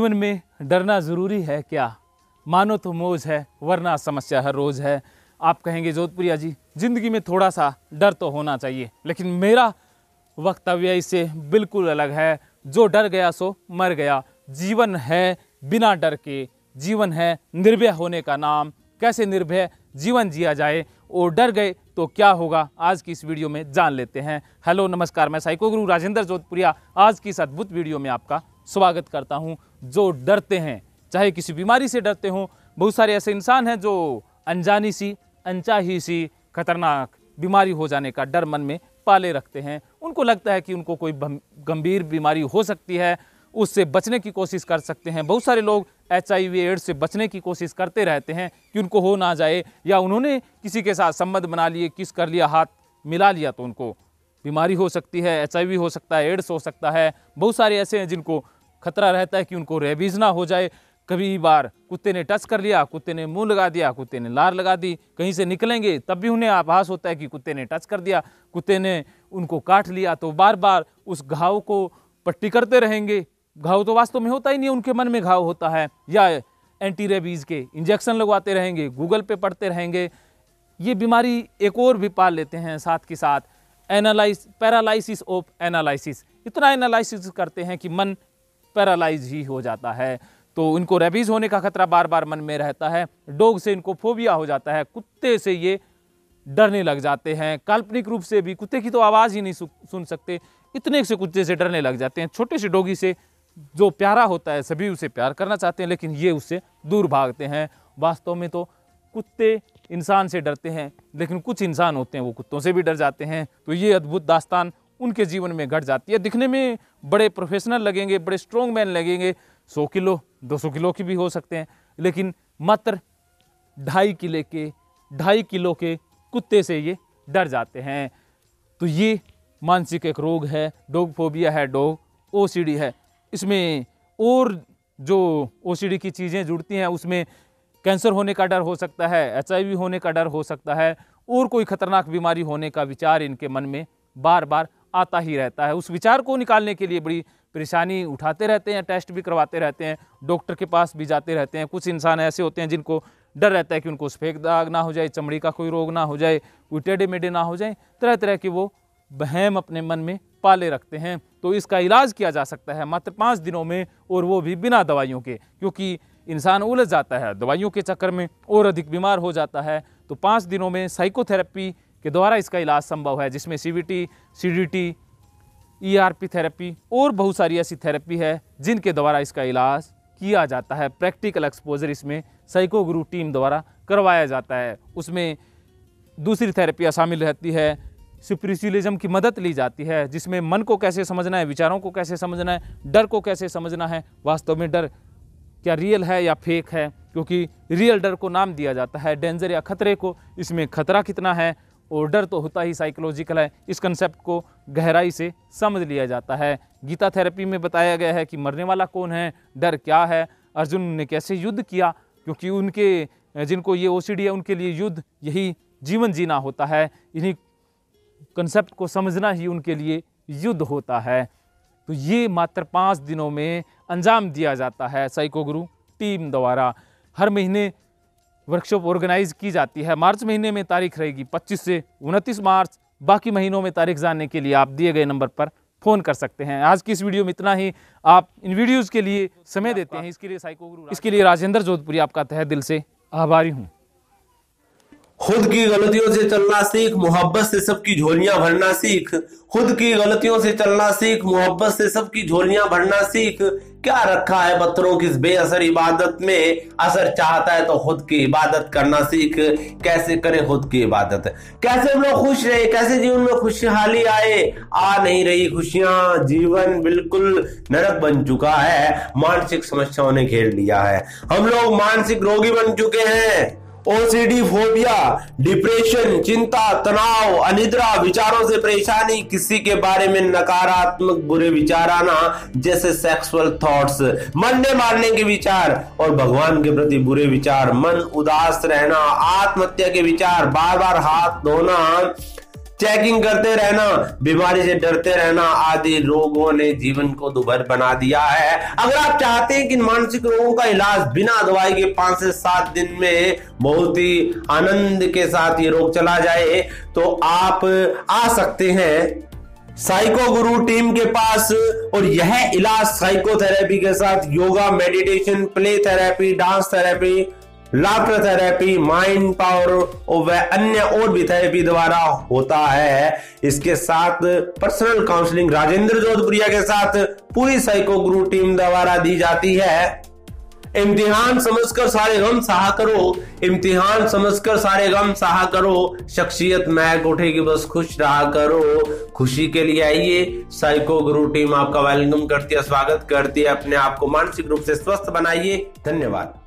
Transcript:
जीवन में डरना ज़रूरी है क्या? मानो तो मौज है वरना समस्या हर रोज़ है। आप कहेंगे जोधपुरिया जी, ज़िंदगी में थोड़ा सा डर तो होना चाहिए, लेकिन मेरा वक्तव्य इससे बिल्कुल अलग है। जो डर गया सो मर गया। जीवन है बिना डर के, जीवन है निर्भय होने का नाम। कैसे निर्भय जीवन जिया जाए और डर गए तो क्या होगा, आज की इस वीडियो में जान लेते हैं। हेलो नमस्कार, मैं साइको गुरु राजेंद्र जोधपुरिया आज की इस अद्भुत वीडियो में आपका स्वागत करता हूं। जो डरते हैं, चाहे किसी बीमारी से डरते हों, बहुत सारे ऐसे इंसान हैं जो अनजानी सी अनचाही सी खतरनाक बीमारी हो जाने का डर मन में पाले रखते हैं। उनको लगता है कि उनको कोई गंभीर बीमारी हो सकती है, उससे बचने की कोशिश कर सकते हैं। बहुत सारे लोग HIV एड्स से बचने की कोशिश करते रहते हैं कि उनको हो ना जाए, या उन्होंने किसी के साथ संबंध बना लिए, किस कर लिया, हाथ मिला लिया तो उनको बीमारी हो सकती है। HIV हो सकता है, एड्स हो सकता है। बहुत सारे ऐसे हैं जिनको खतरा रहता है कि उनको रेबीज ना हो जाए। कभी बार कुत्ते ने टच कर लिया, कुत्ते ने मुंह लगा दिया, कुत्ते ने लार लगा दी, कहीं से निकलेंगे तब भी उन्हें आभास होता है कि कुत्ते ने टच कर दिया, कुत्ते ने उनको काट लिया, तो बार बार उस घाव को पट्टी करते रहेंगे। घाव तो वास्तव में होता ही नहीं, उनके मन में घाव होता है। या एंटी रेबीज के इंजेक्शन लगवाते रहेंगे, गूगल पे पढ़ते रहेंगे। ये बीमारी एक और भी पाल लेते हैं साथ के साथ, पैरालाइसिस ऑफ एनालिसिस। इतना एनालिसिस करते हैं कि मन पैरालाइज ही हो जाता है। तो इनको रेबीज होने का खतरा बार बार मन में रहता है। डॉग से इनको फोबिया हो जाता है, कुत्ते से ये डरने लग जाते हैं। काल्पनिक रूप से भी कुत्ते की तो आवाज़ ही नहीं सुन सकते, इतने से कुत्ते से डरने लग जाते हैं। छोटे से डॉगी से जो प्यारा होता है, सभी उसे प्यार करना चाहते हैं, लेकिन ये उससे दूर भागते हैं। वास्तव में तो कुत्ते इंसान से डरते हैं, लेकिन कुछ इंसान होते हैं वो कुत्तों से भी डर जाते हैं। तो ये अद्भुत दास्तान उनके जीवन में घट जाती है। दिखने में बड़े प्रोफेशनल लगेंगे, बड़े स्ट्रॉन्ग मैन लगेंगे, 100 किलो 200 किलो की भी हो सकते हैं, लेकिन मात्र 2.5 किलो के कुत्ते से ये डर जाते हैं। तो ये मानसिक एक रोग है, डॉग फोबिया है, डॉग OCD है। इसमें और जो OCD की चीज़ें जुड़ती हैं, उसमें कैंसर होने का डर हो सकता है, HIV होने का डर हो सकता है, और कोई खतरनाक बीमारी होने का विचार इनके मन में बार बार आता ही रहता है। उस विचार को निकालने के लिए बड़ी परेशानी उठाते रहते हैं, टेस्ट भी करवाते रहते हैं, डॉक्टर के पास भी जाते रहते हैं। कुछ इंसान ऐसे होते हैं जिनको डर रहता है कि उनको सफ़ेद दाग ना हो जाए, चमड़ी का कोई रोग ना हो जाए, कोई टेढ़े मेढ़े ना हो जाए, तरह तरह के वो वहम अपने मन में पाले रखते हैं। तो इसका इलाज किया जा सकता है मात्र 5 दिनों में, और वो भी बिना दवाइयों के, क्योंकि इंसान उलझ जाता है दवाइयों के चक्कर में और अधिक बीमार हो जाता है। तो 5 दिनों में साइकोथेरेपी के द्वारा इसका इलाज संभव है, जिसमें CBT, CDT, ERP थेरेपी और बहुत सारी ऐसी थेरेपी है जिनके द्वारा इसका इलाज किया जाता है। प्रैक्टिकल एक्सपोजर इसमें साइको गुरु टीम द्वारा करवाया जाता है। उसमें दूसरी थेरेपियाँ शामिल रहती है, स्पिरिचुअलिज्म की मदद ली जाती है, जिसमें मन को कैसे समझना है, विचारों को कैसे समझना है, डर को कैसे समझना है, वास्तव में डर क्या रियल है या फेक है, क्योंकि रियल डर को नाम दिया जाता है डेंजर या खतरे को। इसमें खतरा कितना है और डर तो होता ही साइकोलॉजिकल है, इस कंसेप्ट को गहराई से समझ लिया जाता है। गीता थेरेपी में बताया गया है कि मरने वाला कौन है, डर क्या है, अर्जुन ने कैसे युद्ध किया, क्योंकि उनके जिनको ये OCD है उनके लिए युद्ध यही जीवन जीना होता है। इन्हीं कंसेप्ट को समझना ही उनके लिए युद्ध होता है। तो ये मात्र 5 दिनों में अंजाम दिया जाता है साइको गुरु टीम द्वारा। हर महीने वर्कशॉप ऑर्गेनाइज की जाती है। मार्च महीने में तारीख रहेगी 25 से 29 मार्च। बाकी महीनों में तारीख जानने के लिए आप दिए गए नंबर पर फ़ोन कर सकते हैं। आज की इस वीडियो में इतना ही। आप इन वीडियोज़ के लिए समय देते हैं, इसके लिए साइको गुरु, इसके लिए राजेंद्र जोधपुरी आपका तहे दिल से आभारी हूँ। खुद की गलतियों से चलना सीख, मोहब्बत से सबकी झोलियां भरना सीख। खुद की गलतियों से चलना सीख, मोहब्बत से सबकी झोलियां भरना सीख। क्या रखा है पत्थरों की इस बेअसर इबादत में, असर चाहता है तो खुद की इबादत करना सीख। कैसे करें खुद की इबादत, कैसे हम लोग खुश रहे, कैसे जीवन में खुशहाली आए। आ नहीं रही खुशियां, जीवन बिल्कुल नरक बन चुका है, मानसिक समस्याओं ने घेर लिया है। हम लोग मानसिक रोगी बन चुके हैं। OCD, फोबिया, डिप्रेशन, चिंता, तनाव, अनिद्रा, विचारों से परेशानी, किसी के बारे में नकारात्मक बुरे विचार आना, जैसे सेक्सुअल थॉट्स, मरने मारने के विचार और भगवान के प्रति बुरे विचार, मन उदास रहना, आत्महत्या के विचार, बार बार हाथ धोना, चेकिंग करते रहना, बीमारी से डरते रहना आदि रोगों ने जीवन को दुभर बना दिया है। अगर आप चाहते हैं कि मानसिक रोगों का इलाज बिना दवाई के 5 से 7 दिन में बहुत ही आनंद के साथ ये रोग चला जाए, तो आप आ सकते हैं साइको गुरु टीम के पास। और यह इलाज साइकोथेरेपी के साथ yoga, meditation, play therapy, dance therapy, laughter therapy, mind power और वह अन्य और भी थेरेपी द्वारा होता है। इसके साथ पर्सनल काउंसलिंग राजेंद्र जोधपुरिया के साथ पूरी साइको गुरु टीम द्वारा दी जाती है। इम्तिहान समझकर सारे गम सहा करो, इम्तिहान समझकर सारे गम सहा करो, शख्सियत महक उठेगी बस खुश रहा करो। खुशी के लिए आइए, साइको गुरु टीम आपका वेलकम करती है, स्वागत करती है। अपने आप को मानसिक रूप से स्वस्थ बनाइए। धन्यवाद।